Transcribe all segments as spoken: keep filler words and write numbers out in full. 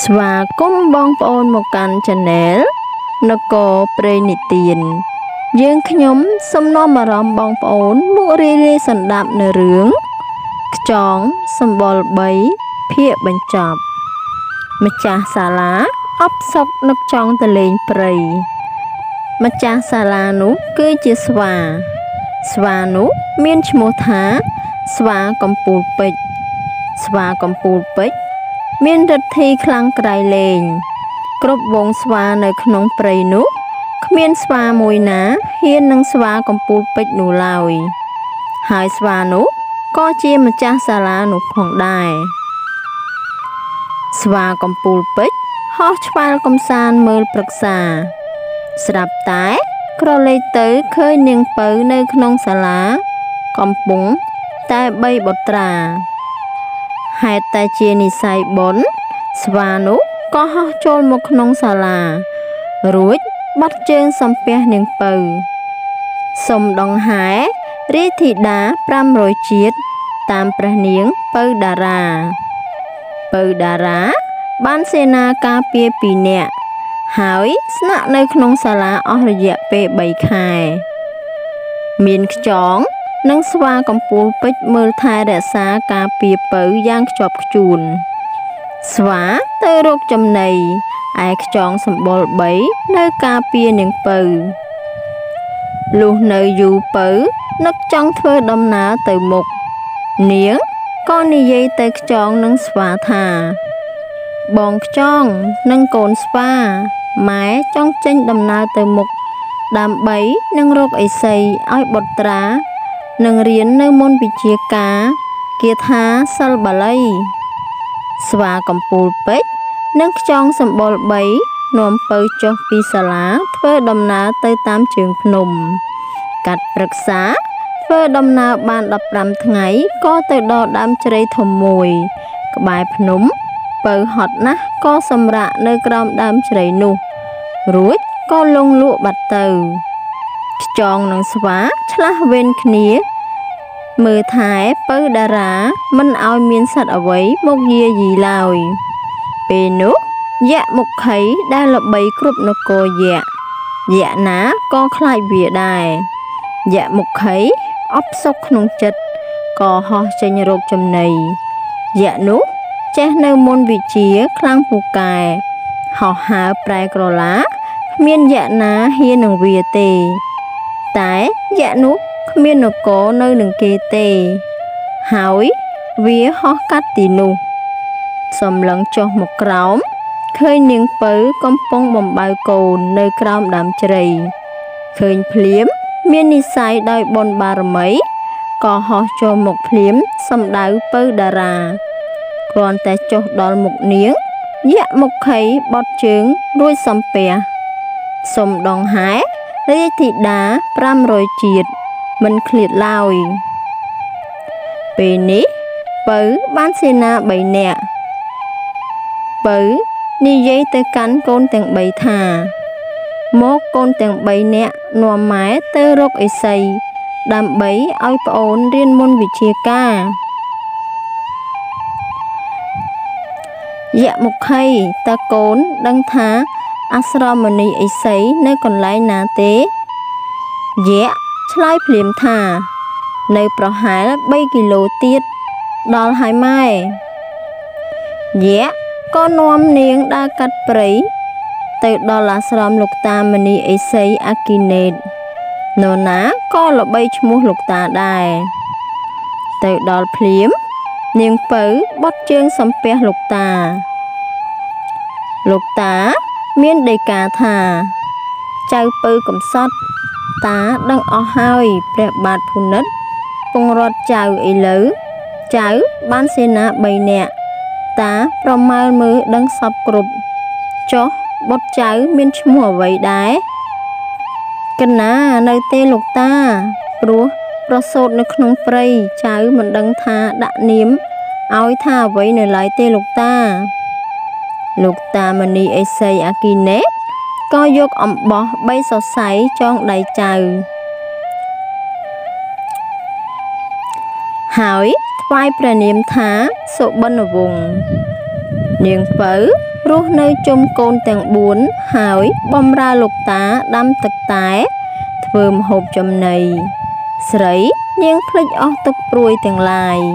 ស្វាគមន៍បងប្អូនមកកាន់ Channel នគរព្រៃនិទានយើងខ្ញុំសូមនាំអារម្មណ៍បងប្អូនមករីករាយសន្តាប់នៅរឿងខ្យងសម្បុរបីភាគបញ្ចប់ម្ចាស់សាលាអបសុកនឹកចង់ទៅលេងព្រៃម្ចាស់សាលានោះគឺជាស្វាស្វានោះមានឈ្មោះថាស្វាកំពូលពេជ្រស្វាកំពូលពេជ្រមានឫទ្ធិខ្លាំងក្រៃលែងគ្រប់វងស្វានៅក្នុងព្រៃនោះគ្មានស្វាមួយណាហ៊ាននឹងស្វាកំពូលពេជ្រនោះឡើយហើយស្វានោះក៏ជាម្ចាស់សាលានោះផងដែរស្វាកំពូលពេជ្រហោះឆ្វែលកំសាន្តមើលព្រឹក្សាស្រាប់តែក្រឡេកទៅឃើញនាងពៅនៅក្នុងសាលាកំពុងតែបីបុត្រាហេតុតែជានិស្ស័យបុណ្យស្វានោះក៏ហោះចូលមកក្នុងសាលារួចបាត់ជើងសំពះនាងពៅសុំដង្ហែរាជធីតាប្រាំរយជាតិតាមព្រះនាងពៅតារាពៅតារាបានសេនាការពារពីរនាក់ហើយស្នាក់នៅក្នុងសាលាអស់រយៈពេលបីខែមានខ្យងនិងស្វាកំពូលពេជ្រមើលថែរក្សាការពារពៅយ៉ាងខ្ជាប់ខ្ជួនស្វាទៅរកចំណីឯខ្យងសម្បុរបីនៅការពារនាងពៅលុះនៅយូរពៅនឹកចង់ធ្វើដំណើរទៅមុខនាងក៏និយាយទៅខ្យងនិងស្វាថាបងខ្យងនិងកូនស្វាម៉ែចង់ចេញដំណើរទៅមុខដើម្បីនឹងរកឥសីឲ្យបុត្រានឹងរៀននៅមន្តវិជ្ជាការគាថាសិលបាលីស្វាកំពូលពេជ្រនិងខ្យងសម្បុរបីនាំពៅចុះពីសាលាធ្វើដំណើរទៅតាមជើងភ្នំកាត់ព្រឹក្សាធ្វើដំណើរបានដប់ប្រាំថ្ងៃក៏ទៅដល់ដើមជ្រៃធំមួយក្បែរភ្នំពៅហត់ណាស់ក៏សម្រាកនៅក្រោមដើមជ្រៃនោះរួចក៏លងលក់បាត់ទៅខ្យងនិងស្វាឆ្លាស់វេនគ្នាមើលថែពៅតារាមិនឲ្យមានសត្វអ្វីមកយាយីឡើយពេលនោះយក្សមុខីដែលល្បីគ្រប់នគរយក្សយក្សណាក៏ខ្លាចវាដែរយក្សមុខីអបសុកក្នុងចិត្តក៏ហោះចេញរកចំណីយក្សនោះចេះនៅមន្តវិជ្ជាខ្លាំងពូកែហោះហើរប្រែក្រឡាគ្មានយក្សណាហ៊ាននឹងវាទេតែយក្សនោះគ្មាននគរនៅនឹងគេទេហើយវាហោះកាត់ទីនោះសំឡឹងចុះមកក្រោមឃើញនាងពៅកំពុងបំបៅកូននៅក្រោមដើមជ្រៃឃើញភ្លាមមាននិស្ស័យដោយបុណ្យបារមីក៏ហោះចូលមកភ្លាមសម្ដៅពៅតារាគ្រាន់តែចុះដល់មុខនាងយក្សមុខីបត់ជើងរួចសំពះសុំដង្ហែរាជធីតាប្រាំរយជាតិមិនឃ្លាតឡើយពេលនេះពៅបានសេនាបីនាក់ពៅនិយាយទៅកាន់កូនទាំងបីថាមកកូនទាំងបីនាក់នាំម៉ែទៅរកឥសីដើម្បីឲ្យប្អូនរៀនមន្តវិជ្ជាការយក្សមុខីតើកូនដឹងថាអាស្រមមនីឥសីនៅកន្លែងណាទេយក្សឆ្លើយភ្លាមថានៅប្រហែលបីគីឡូទៀតដល់ហើយម៉ែយក្សក៏នាំនាងដើរកាត់ព្រៃទៅដល់អាស្រមលោកតាមនីឥសីអគិនេតនរណាក៏ល្បីឈ្មោះលោកតាដែរទៅដល់ភ្លាមនាងពៅបត់ជើងសំពះលោកតាលោកតាមានដីកាថាចៅពៅកំសត់តាដឹងអស់ហើយព្រះបាទភុនិតពងរត់ចៅឥឡូវចៅបានសេនាបីនាក់តាប្រមាលមើលដឹងសពគ្រប់ចុះបុត្រចៅមានឈ្មោះអ្វីដែរកណានៅទេលោកតាព្រោះប្រសូតនៅក្នុងព្រៃចៅមិនដឹងថាដាក់នាមឲ្យថាអ្វីនៅឡើយទេលោកតាលោកតាមនីឥសីអគិនេតក៏យកអំបោះបីសរសៃចងដៃចៅហើយថ្វាយព្រះនាមថាសុបិនវង្សនាងពៅរស់នៅជុំកូនទាំងបួនហើយបម្រើលោកតាដាំទឹកតែធ្វើម្ហូបចំណីស្រីនាងភ្លេចអស់ទុក្ខព្រួយទាំងឡាយ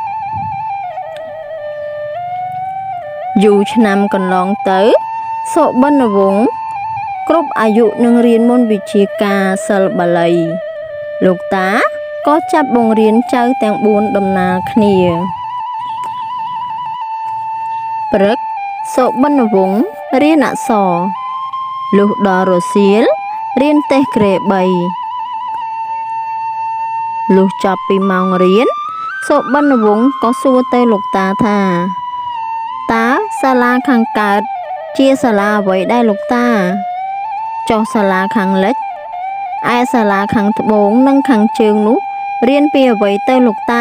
យូរឆ្នាំកន្លងទៅសុបិនវង្សគ្រប់អាយុនឹងរៀនមន្តវិជ្ជាការសិល្បបាលីលោកតាក៏ចាប់បង្រៀនចៅទាំងបួនដំណាលគ្នាព្រឹកសុបិនវង្សរៀនអក្សរលុះដល់រសៀលរៀនតេស្តក្រេបីលុះចប់ពីម៉ោងរៀនសុបិនវង្សក៏សួរទៅលោកតាថាតើសាលាខាងកើតជាសាលាអ្វីដែរលោកតាចុះសាលាខាងលិចឯសាលាខាងត្បូងនិងខាងជើងនោះរៀនពីអ្វីទៅលោកតា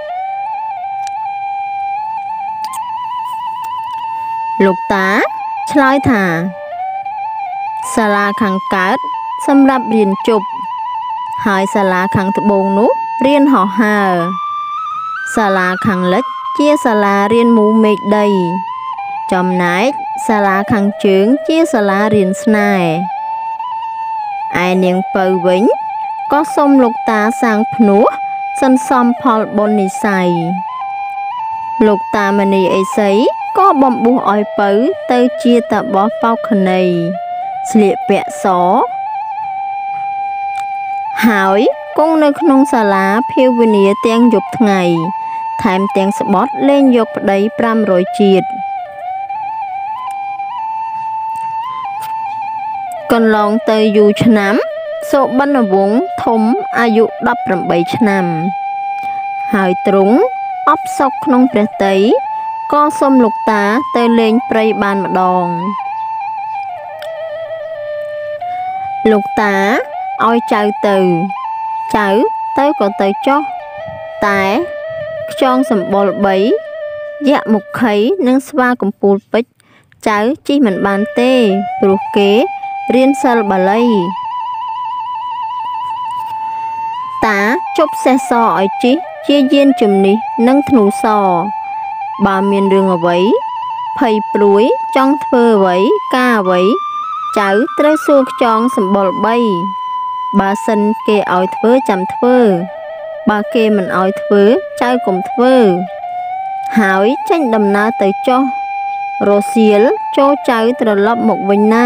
លោកតាឆ្លើយថាសាលាខាងកើតសម្រាប់រៀនជប់ហើយសាលាខាងត្បូងនោះរៀនហោះហើរសាលាខាងលិចជាសាលារៀនមូមេឃដីចំណែកសាលាខាងជើងជាសាលារៀនស្នេហ៍ឯនាងពៅវិញក៏សុំលោកតាសាងភ្នោះសន្សំផលបុណ្យនិស្ស័យលោកតាមនីអេសីក៏បំពុះឲ្យពៅទៅជាតាបោះបោកខណីស្លៀកពាក់សហើយគង់នៅក្នុងសាលាភាវនាទាំងយប់ថ្ងៃថែមទាំងស្បត់លេងយកប្តីប្រាំរយជាតិកន្លងទៅយូរឆ្នាំសុបិនវង្សធំអាយុដប់ប្រាំបីឆ្នាំហើយទ្រង់អបសុខក្នុងព្រះទ័យក៏សុំលោកតាទៅលេងព្រៃបានម្ដងលោកតាឲ្យចៅទៅចៅទៅក៏ទៅចុះតែខ្យងសម្បុរបីយៈមុខីនិងស្វាកំពូលពេជ្រចៅជិះមិនបានទេព្រោះគេរៀនសិល្បបាលីតាជប់សេះសឲ្យជិះជាយានជំនិះនិងធ្នូសបើមានរឿងអ្វីភ័យព្រួយចង់ធ្វើអ្វីការអ្វីចៅត្រូវសួរខ្យងសម្បុរបីបើសិនគេឲ្យធ្វើចាំធ្វើបើគេមិនឲ្យធ្វើចៅកុំធ្វើហើយចេញដំណើរទៅចុះរសៀលចូលចៅត្រឡប់មកវិញណា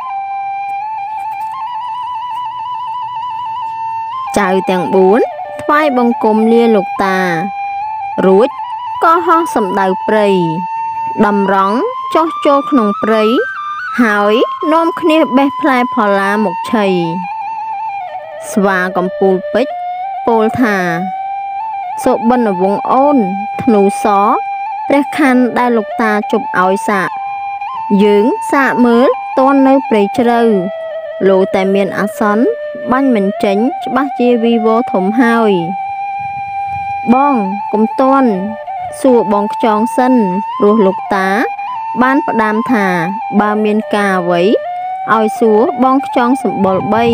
ចៅទាំងបួនថ្វាយបង្គំលាលោកតារួចក៏ហោះសំដៅព្រៃតម្រង់ចុះចូលក្នុងព្រៃហើយនាំគ្នាបេះផ្លែផល្លាមកឆីស្វាកំពូលពេជ្រពោលថាសុបិនវង្សអូនធ្នូសព្រះខ័នដែលលោកតាជប់ឲ្យសាកយើងសាកមើលតន់នៅព្រៃជ្រៅលោតែមានអាសន្នបាញ់មិនចេញច្បាស់ជាវីវធំហើយបងកុំតន់សួរបងខ្យងសិនព្រោះលោកតាបានផ្ដាំថាបើមានការអ្វីឲ្យសួរបងខ្យងសម្បុរបី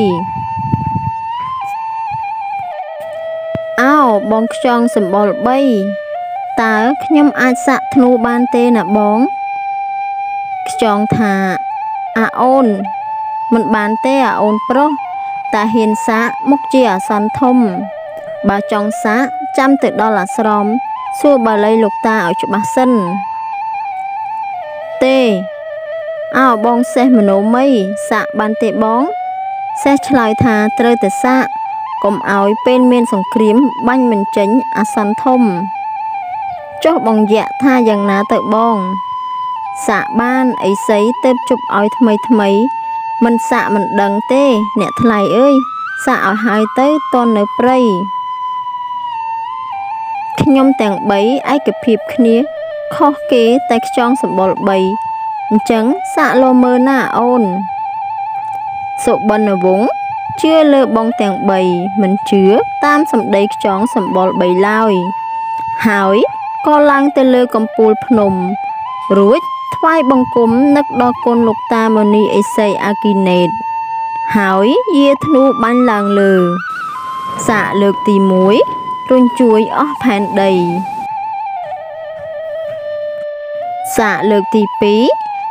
អោបងខ្យងសម្បុរបីតើខ្ញុំអាចសាក់ធ្នូបានទេណាបងខ្យងថាអាអូនមិនបានទេអាអូនប្រុសតាហ៊ានសាក់មុខជាអាសន្នធំបើចង់សាក់ចាំទៅដល់អាស្រមសួរបាលីលោកតាឲ្យច្បាស់សិនទេអោបងសេះមនោម័យសាក់បានទេបងសេះឆ្លើយថាត្រូវតែសាក់កុំឲ្យពេលមានសង្គ្រាមបាញ់មិនចេញអាសន្នធំចុះបងយៈថាយ៉ាងណាទៅបងសាក់បានអីសីទៅជប់ឲ្យថ្មីថ្មីមិនសាក់មិនដឹងទេអ្នកថ្លៃអើយសាក់ឲ្យហើយទៅតន់នៅព្រៃខ្ញុំទាំងបីឯកភាពគ្នាខុសគេតែខ្យងសម្បុរបីអញ្ចឹងសាក់លោមើលណាអូនសុបិនវង្សជឿលើបងទាំងបីមិនជឿតាមសម្ដីខ្យងសម្បុរបីឡើយហើយក៏ឡើងទៅលើកំពូលភ្នំរួចថ្វាយបង្គំនឹកដល់គុណលោកតាមុនីឥសីអាគីណេតហើយយាធ្នូបាញ់ឡើងលើសាកលើកទីមួយរុញជួយអស់ផែនដីសាកលើកទីពីរ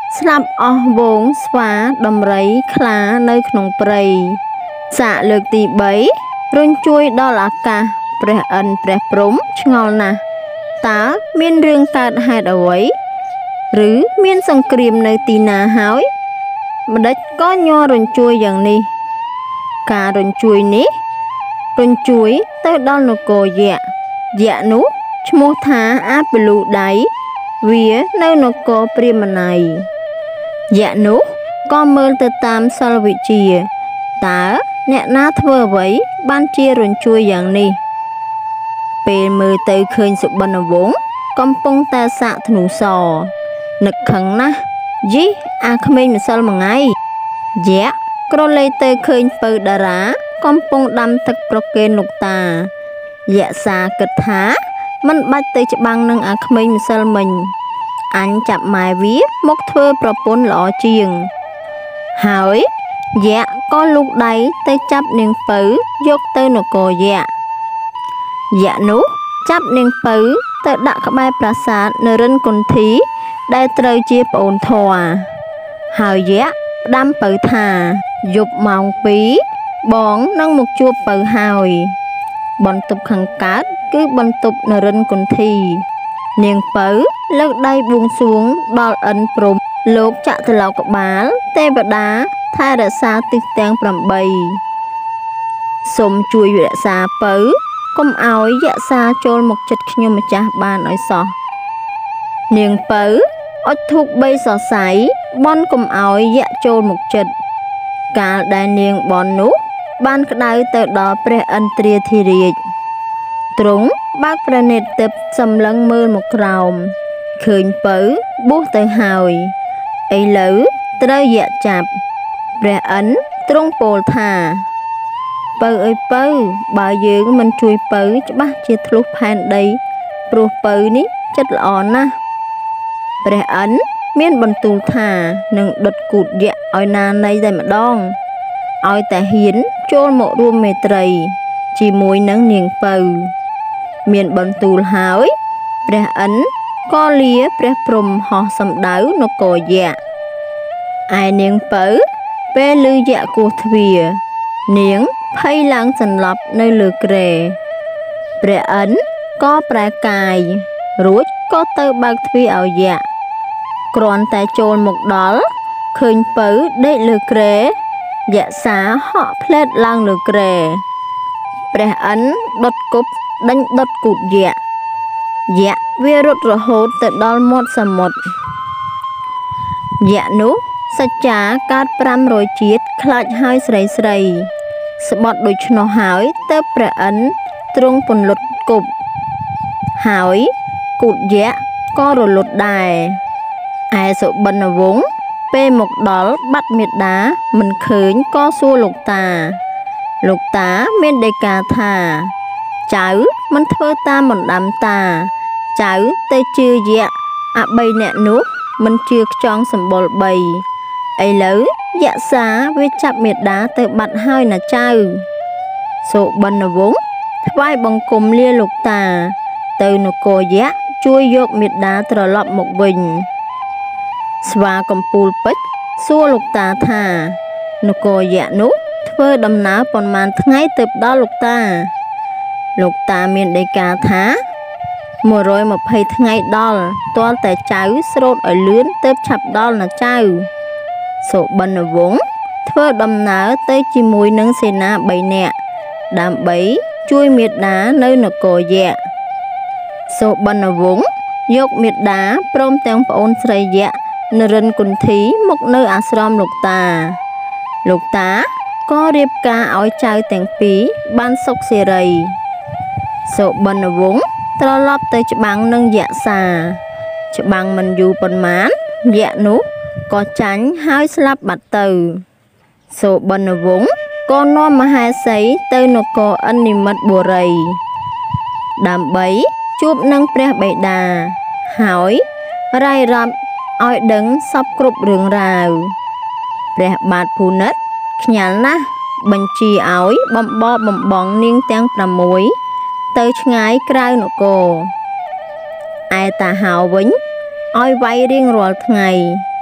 ស្លាប់អស់វងស្វាដំរីខ្លានៅក្នុងព្រៃសាកលើកទីបីរុញជួយដល់អាកាសព្រះឥន្ទព្រះព្រំឆ្ងល់ណាស់តើមានរឿងកើតហេតុអ្វីឬមានសង្គ្រាមនៅទីណាហើយម្ដេចក៏ញ័ររុញជួយយ៉ាងនេះការរុញជួយនេះរុញជួយទៅដល់នគរយក្សយក្សនោះឈ្មោះថាអាពលូដៃវានៅនគរព្រាហ្មណីយយក្សនោះក៏មើលទៅតាមសិលវិជ្ជាតើអ្នកណាធ្វើអ្វីបានជារុញជួយយ៉ាងនេះពេលមើលទៅឃើញសុបិនវង្សកំពុងតែសាកធ្នូសនឹកខឹងណាស់យីអាក្មេងម្សិលមួយថ្ងៃយក្សក្រឡេកទៅឃើញពៅតារាកំពុងដាំទឹកប្រគេនលោកតាយក្សសាគិតថាមិនបាច់ទៅច្បាំងនឹងអាក្មេងម្សិលមិញអញចាប់ម៉ែវាមកធ្វើប្រពន្ធល្អជាងហើយយក្សក៏លូកដៃទៅចាប់នាងពៅយកទៅនគរយក្សយក្សនោះចាប់នាងពៅទៅដាក់ក្បែរប្រាសាទនរិនគន្ធីដែលត្រូវជាប្អូនធွာហើយយក្សផ្ដាំពៅថាយប់ម៉ោងពីរបងនឹងមកជួបពៅហើយបន្ទប់ខាងកើតគឺបន្ទប់នរិនគន្ធីនាងពៅលើកដៃបួងសួងដល់ឥន្ទព្រំលោកចតុលោកបាលទេវតាថែរក្សាទិសទាំងប្រាំបីសូមជួយរក្សាពៅកុំឲ្យយក្សសាចូលមកចិត្តខ្ញុំម្ចាស់បានឲ្យសោះនាងពៅអុជធូបបីសរសៃបន់កុំឲ្យយក្សចូលមកចិត្តកាលដែលនាងបន់នោះបានក្តៅទៅដល់ព្រះឥន្ទ្រាធិរាជទ្រង់បើកព្រះនេត្រទិព្វសម្លឹងមើលមកក្រោមឃើញពៅបួសទៅហើយឥឡូវត្រូវយក្សចាប់ព្រះឥន្ទ្រទ្រង់ពោលថាពៅអើយពៅបើយើងមិនជួយពៅច្បាស់ជាធ្លុះផែនដីព្រោះពៅនេះចិត្តល្អណាស់ព្រះឥន្ទ្រមានបន្ទូលថានឹងដុតគូតយក្សឲ្យណានៃតែម្ដងឲ្យតែហ៊ានចូលមករួមមេត្រីជាមួយនឹងនាងពៅមានបន្ទូលហើយព្រះឥន្ទ្រក៏លាព្រះព្រំហោះសំដៅនគរយក្សឯនាងពៅពេលឮយក្សគោះទ្វារនាងភ័យឡើងសន្លប់នៅលើគ្រែព្រះឥន្ទ្រក៏ប្រែកាយរួចក៏ទៅបើកទ្វារឲ្យយក្សគ្រាន់តែចូលមកដល់ឃើញពៅដេកលើគ្រែយក្សសាហក់ផ្លែតឡើងលើគ្រែព្រះឥន្ទ្រដុតគប់ដេញដុតគូតយក្សយក្សវារត់រហូតទៅដល់មាត់សមុទ្រយក្សនោះសច្ចាកើតប្រាំរយជាតិខ្លាចហើយស្រីស្រីស្បត់ដូច្នោះហើយទៅព្រះឥន្ទ្រទ្រង់ពន្លត់គប់ហើយគូតយក្សក៏រលត់ដែរឯសុបិនវង្សពេលមកដល់បាត់មេដាមិនឃើញក៏សួរលោកតាលោកតាមានដីកាថាចៅមិនធ្វើតាមបណ្ដាំតាចៅទៅជឿយក្សអាបីអ្នកនោះមិនជឿខ្ចង់សម្បុរបីឥឡូវយក្សសាវាចាប់មេដាទៅបាត់ហើយណាចៅសុបិនវង្សថ្វាយបង្គំលាលោកតាទៅនគរយក្សជួយយកមេដាត្រឡប់មកវិញស្វាកំពូលពេជ្រសួរលោកតាថានគរយក្សនោះធ្វើដំណើរប៉ុន្មានថ្ងៃទើបដល់លោកតាលោកតាមានដីកាថាមួយរយម្ភៃថ្ងៃដល់ទាល់តែចៅស្រោតឲ្យលឿនទើបឆាប់ដល់ណាចៅសុបិនវង្សធ្វើដំណើរទៅជាមួយនឹងសេនាបីនាក់ដើម្បីជួយមេដានៅនគរយក្សសុបិនវង្សយកមេដាព្រមទាំងប្អូនស្រីយក្សនរិនគន្ធីមកនៅអាស្រមលោកតាលោកតាក៏រៀបការឲ្យចៅទាំងពីរបានសុខសេរីសុបិនវង្សត្រឡប់ទៅច្បាំងនឹងយក្សសាច្បាំងមិនយូរប៉ុន្មានយក្សនោះក៏ចាញ់ហើយស្លាប់បាត់ទៅសុបិនវង្សក៏នាំមហេសីទៅនគរឥន្ទនិមិត្តបុរីដើម្បីជួបនឹងព្រះបិតាហើយរាយរាប់ឲ្យដឹងសពគ្រប់រឿងរ៉ាវព្រះបាទភូនិតខ្ញាល់ណាស់បញ្ជាឲ្យបំបបបំបងនាងទាំងប្រាំមួយទៅឆ្ងាយក្រៅនគរឯតាហោវិញឲ្យវាយរៀងរាល់ថ្ងៃ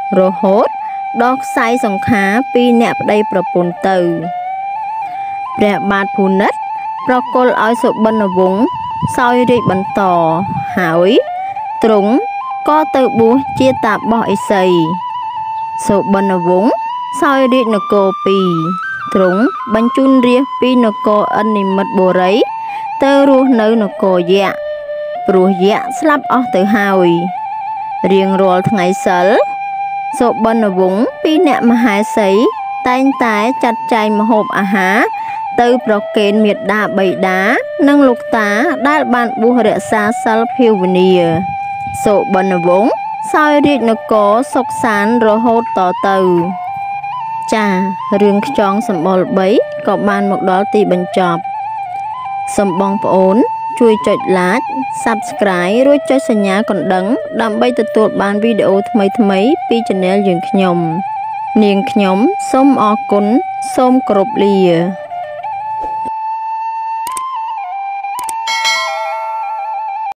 រហូតដល់ខ្សែសង្ខារពីអ្នកប្តីប្រពន្ធទៅព្រះបាទភូនិតប្រគល់ឲ្យសុបិនវង្សសោយរាជ្យបន្តហើយទ្រង់ក៏ទៅបួសជាតាបសឥសីសុបិនវង្សសោយរាជ្យនគរពីរទ្រង់បញ្ជូនរាស្ត្រពីនគរឥន្ទនិមិត្តបុរីទៅរស់នៅនគរយក្សព្រោះយក្សស្លាប់អស់ទៅហើយរៀងរាល់ថ្ងៃសិលសុបិនវង្សពីរអ្នកមហេសីតែងតែចាត់ចែងម្ហូបអាហារទៅប្រគេនមាតាបិតានិងលោកតាដែលបានបួសរក្សាសិលភាវនាសុបិនវង្សសោយរាជ្យនគរសុខសាន្តរហូតតទៅចារឿងខ្យងសម្បុរបីក៏បានមកដល់ទីបញ្ចប់សូមបងប្អូនជួយចុច like Subscribe រួចចុចសញ្ញាកណ្ដឹងដើម្បីទទួលបានវីដេអូថ្មីៗពី Channel យើងខ្ញុំនាងខ្ញុំសូមអរគុណសូមគោរពលា